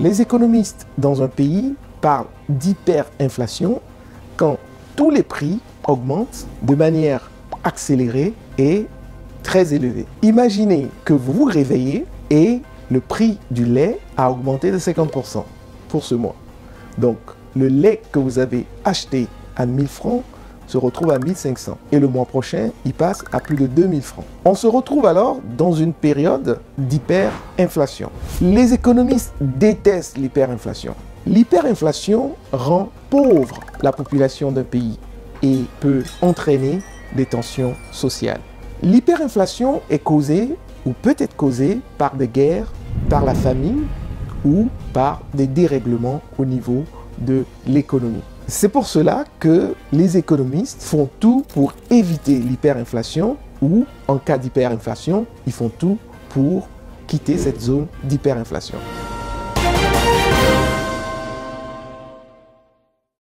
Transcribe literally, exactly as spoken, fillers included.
Les économistes dans un pays parlent d'hyperinflation quand tous les prix augmentent de manière accélérée et très élevée. Imaginez que vous vous réveillez et le prix du lait a augmenté de cinquante pour cent pour ce mois. Donc, le lait que vous avez acheté à mille francs se retrouve à mille cinq cents. Et le mois prochain, il passe à plus de deux mille francs. On se retrouve alors dans une période d'hyperinflation. Les économistes détestent l'hyperinflation. L'hyperinflation rend pauvre la population d'un pays et peut entraîner des tensions sociales. L'hyperinflation est causée ou peut être causée par des guerres, par la famine ou par des dérèglements au niveau de l'économie. C'est pour cela que les économistes font tout pour éviter l'hyperinflation ou, en cas d'hyperinflation, ils font tout pour quitter cette zone d'hyperinflation.